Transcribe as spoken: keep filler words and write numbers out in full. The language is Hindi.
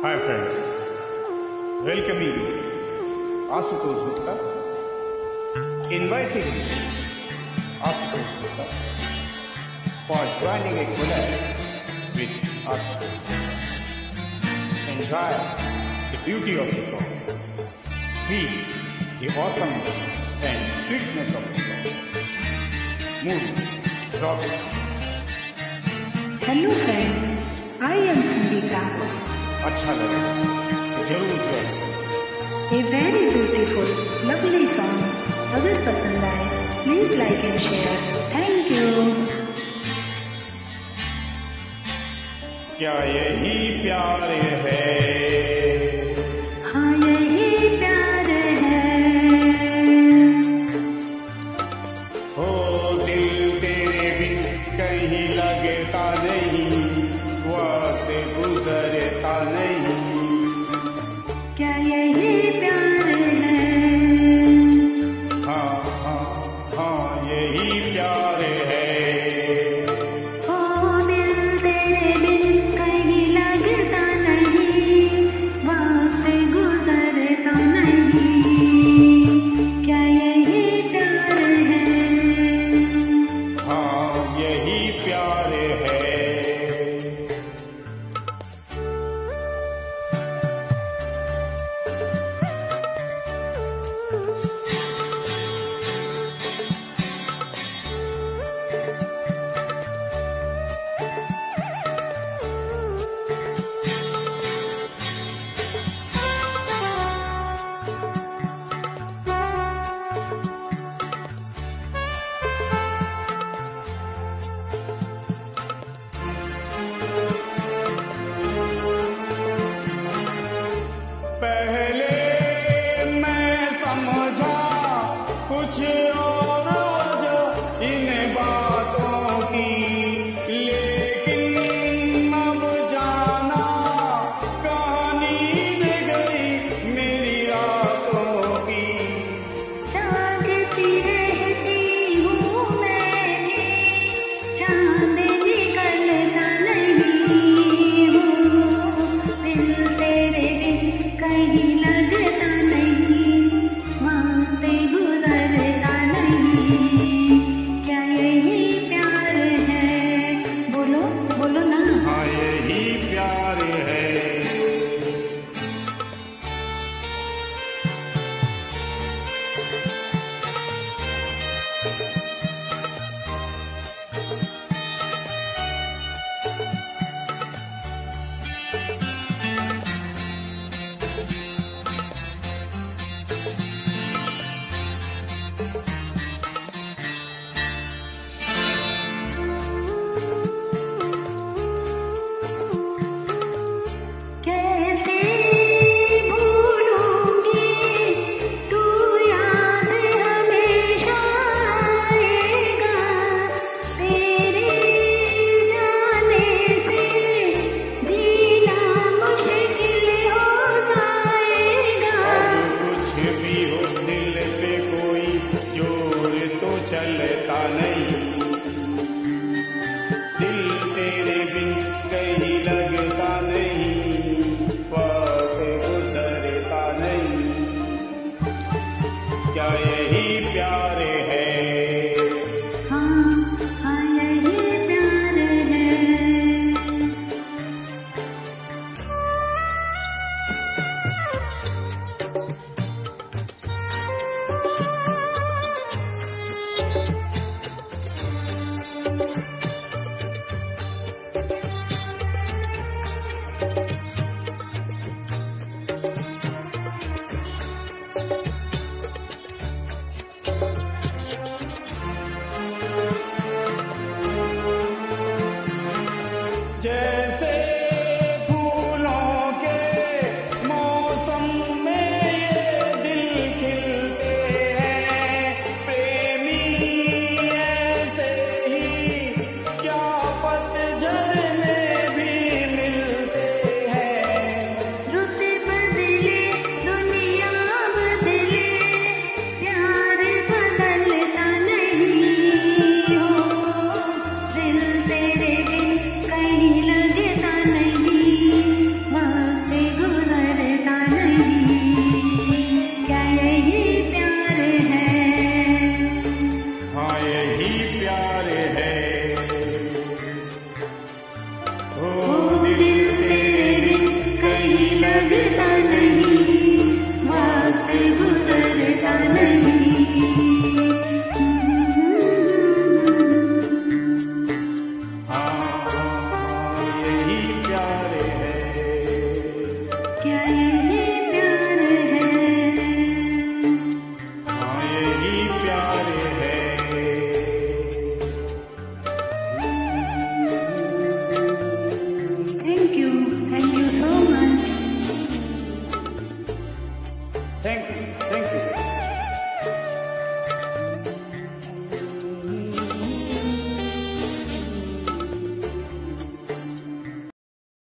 Hi friends, welcoming Ashutosh Gupta, inviting Ashutosh Gupta for joining a collab with Ashutosh. Enjoy the beauty of the song, feel the awesomeness and sweetness of the song. Move, drop it. Hello friends, I am Sandika. अच्छा लगा जरूर सुन। A very beautiful, lovely song. अगर पसंद आए, please like and share. Thank you. क्या यही प्यार है? हाँ यही प्यार है। हो दिल तेरे बिन कहीं लगता नहीं, वक्त गुजरता नहीं। क्या यही प्यार है? हाँ हाँ हाँ यही प्यार है। हो दिल तेरे बिन कहीं लगता नहीं, थैंक यू, थैंक यू।